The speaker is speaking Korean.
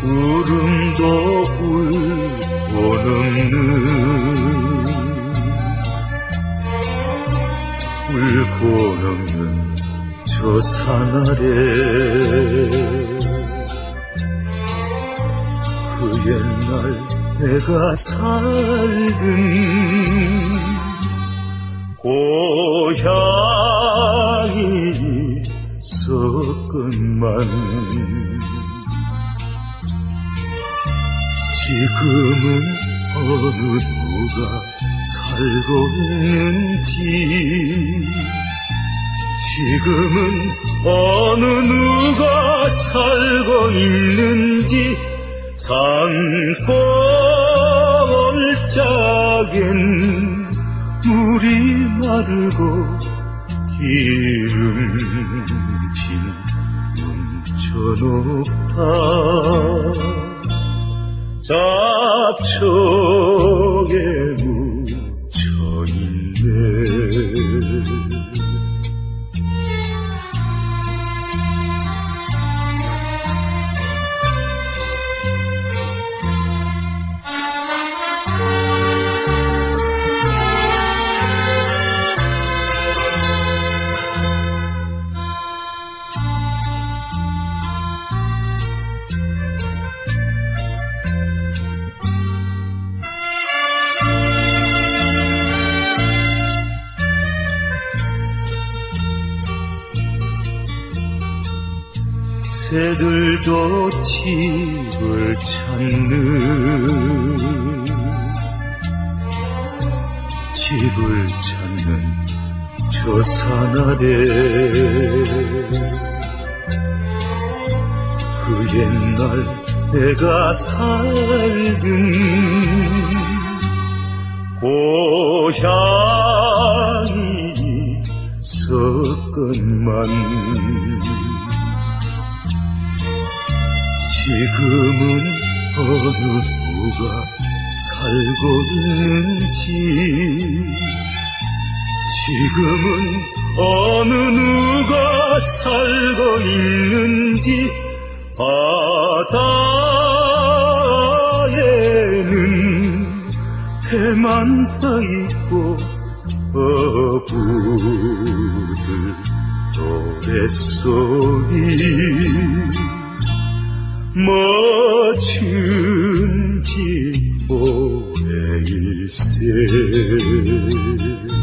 구름도 울고 넘는 울고 넘는 저 산 아래 그 옛날 내가 살던 고향이 있었건만 지금은 어느 누가 살고 있는지 지금은 어느 누가 살고 있는지 산골짜기엔 물이 마르고 기름진 뭉쳐놓다 잡초에 묻혀있네. 새들도 집을 찾는 저 산 아래 그 옛날 내가 살던 고향이 있었건만 지금은 어느 누가 살고 있는지 지금은 어느 누가 살고 있는지 바다에는 해만 떠있고 어부들 노랫소리 멋진 기포에 일세